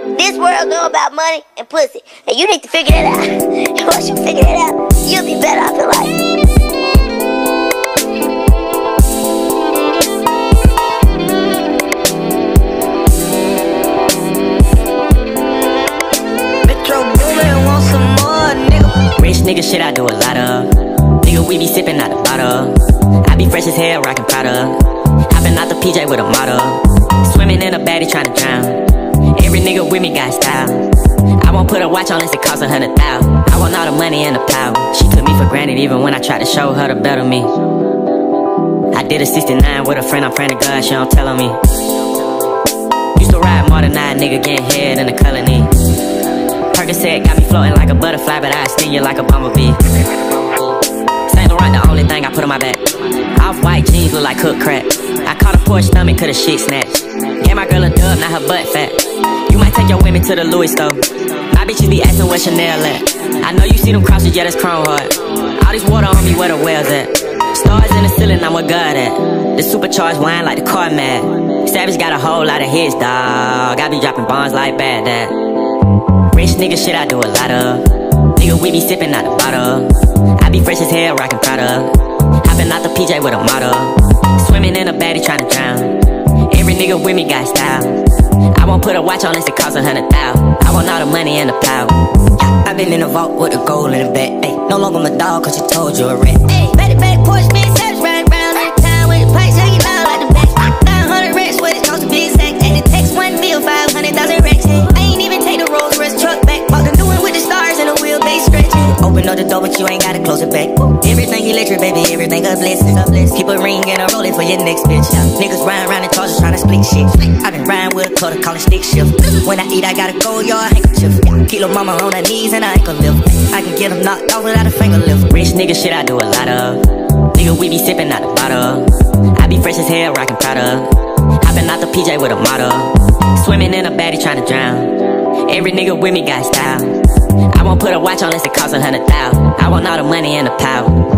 This world know about money and pussy, and you need to figure that out. And once you figure that out, you'll be better off in life. Rich nigga shit I do a lot of. Nigga we be sippin' out the bottle. I be fresh as hell, rockin' Prada. Hoppin' out the PJ with a model. Swimming in a baddie tryna drown. Every nigga with me got style. I won't put a watch on unless it costs 100,000. I want all the money and the power. She took me for granted even when I tried to show her the better me. I did a 69 with a friend, I'm praying to God she don't tell on me. Used to ride more than I, nigga getting head in the colony. Percocet got me floating like a butterfly, but I sting you like a bumblebee. Saint Laurent the only thing I put on my back. Off-white jeans look like cooked crack. I caught a poor stomach, cause the shit snatched. Gave my girl a dub, now her butt fat. You might take your women to the Louis store. My bitches be asking where Chanel at. I know you see them crosses, yeah, that's chrome hard. All this water on me, where the whales at? Stars in the ceiling, I'm with God at. The supercharged wine like the car mad. Savage got a whole lot of hits, dawg. I be dropping bombs like Baghdad. Rich nigga shit I do a lot of. Nigga we be sippin' out the bottle. I be fresh as hell, rockin' Prada. Hoppin' out the PJ with a model. Swimming in a baddie tryna drown. Every nigga with me got style. I won't put a watch on unless it costs 100,000. I want all the money and the power. I been in the vault with the gold in the back. Ay, no longer my dog cause you told you a rat. Ay, back to back Porsche, me and Savage riding around in the town with the pipes hanging loud like the back. 900 racks, what it cost a big sack. And it takes 1 meal, 500,000 racks. I ain't even take the Rolls Royce truck back. Bought the new one with the stars and the wheelbase stretching. Open up the door but you ain't gotta close it back. Everything electric, baby, everything a blessing. Keep a ring and a roll it for your next bitch. Niggas riding around in Chargers tryna split shit. I been riding with a cutter, call it stick shift. When I eat I gotta go your handkerchief. Keep lil' mama on her knees and I ankle lift. I can get them knocked off without a finger lift. Rich nigga shit I do a lot of. Nigga we be sippin' out the bottle. I be fresh as hell, rockin' Prada. Hoppin' out the PJ with a model. Swimming in a baddie tryna drown. Every nigga with me got style. I won't put a watch on unless it costs 100,000. I want all the money and the power.